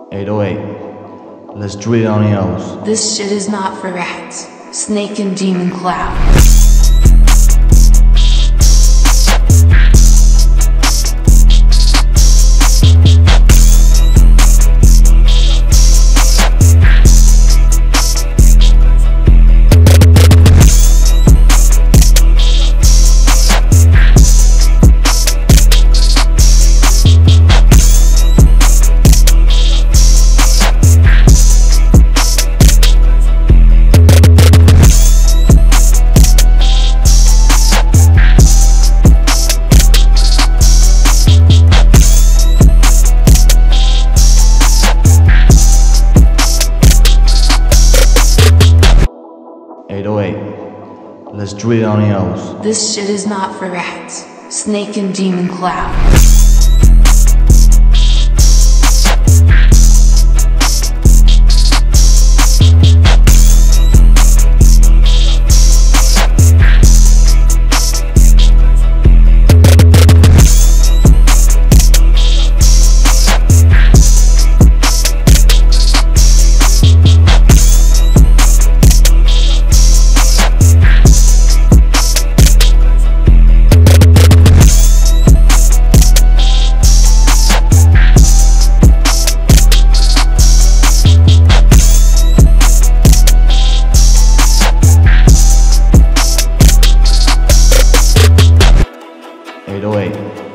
808. Let's do it on the O's. This shit is not for rats. Snake and demon cloud. 808. Let's do it on the O's. This shit is not for rats. Snake and demon cloud.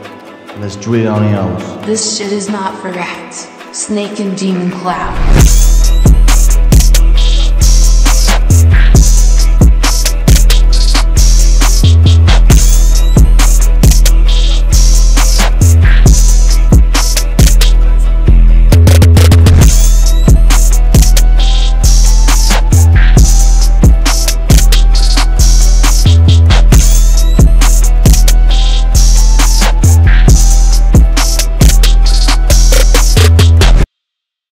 Let's do it on the O's. This shit is not for rats. Snake and demon cloud.